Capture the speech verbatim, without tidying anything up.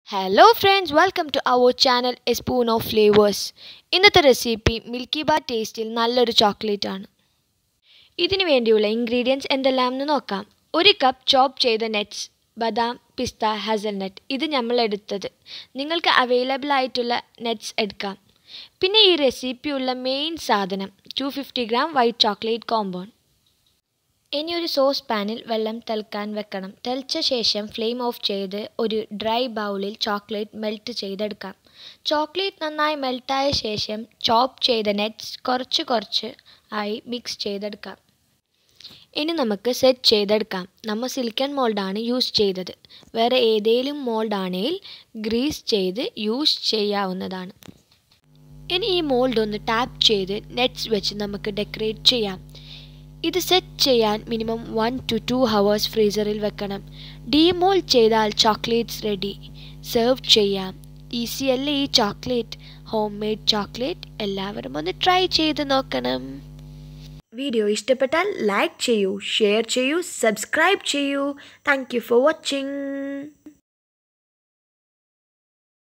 Hello friends, welcome to our channel Aspoonofflavours. ഇന്നത്തെ recipe milkybar ടേസ്റ്റിൽ നല്ലൊരു ചോക്ലേറ്റ് ആണ്. ഇതിനു വേണ്ടിയുള്ള ഇൻഗ്രീഡിയൻസ് എന്തെല്ലാമെന്ന് നോക്കാം. ഒരു കപ്പ് ചോപ്പ് ചെയ്ത നട്ട്സ്, ബദാം, പിസ്ത, ഹാസൽനട്ട്. ഇത് നമ്മൾ എടുത്തത്. നിങ്ങൾക്ക് അവൈലബിൾ ആയിട്ടുള്ള നട്ട്സ് എടുക്കാം. പിന്നെ ഈ റെസിപ്പിയുള്ള മെയിൻ സാധനം two hundred fifty gram white chocolate compound. ഇനി ഒരു സോസ് പാനിൽ വെള്ളം തിളക്കാൻ വെക്കണം. തിളച്ച ശേഷം ഫ്ലെയിം ഓഫ് ചെയ്ത് ഒരു ഡ്രൈ ബൗളിൽ ചോക്ലേറ്റ് മെൽറ്റ് ചെയ്തെടുക്കാം. ചോക്ലേറ്റ് നന്നായി മെൽറ്റായ ശേഷം ചോപ്പ് ചെയ്ത നട്ട്സ് കുറച്ച് കുറച്ച് ആയി മിക്സ് ചെയ്തെടുക്കാം. ഇനി നമുക്ക് സെറ്റ് ചെയ്തെടുക്കാം. നമ്മൾ സിലിക്കൺ മോൾഡാണ് യൂസ് ചെയ്തത്. വേറെ ഏതെങ്കിലും മോൾഡാണെങ്കിൽ ഗ്രീസ് ചെയ്ത് യൂസ് ചെയ്യാവുന്നതാണ്. ഇനി ഈ മോൾഡ് ഒന്ന് ടാപ്പ് ചെയ്ത് നട്ട്സ് വെച്ച് നമുക്ക് ഡെക്കറേറ്റ് ചെയ്യാം. ഇത് സെറ്റ് ചെയ്യാൻ minimum one two two hours ഫ്രീസറിൽ വെക്കണം. ഡീമോൾഡ് ചെയ്താൽ ചോക്ലേറ്റ്സ് റെഡി. സെർവ് ചെയ്യാം. ഈസി അല്ലേ ഈ ചോക്ലേറ്റ്? Home made chocolate. എല്ലാവരും ഒന്ന് ട്രൈ ചെയ്ത് നോക്കണം. വീഡിയോ ഇഷ്ടപ്പെട്ടാൽ ലൈക്ക് ചെയ്യൂ, ഷെയർ ചെയ്യൂ, സബ്സ്ക്രൈബ് ചെയ്യൂ. Thank you for watching.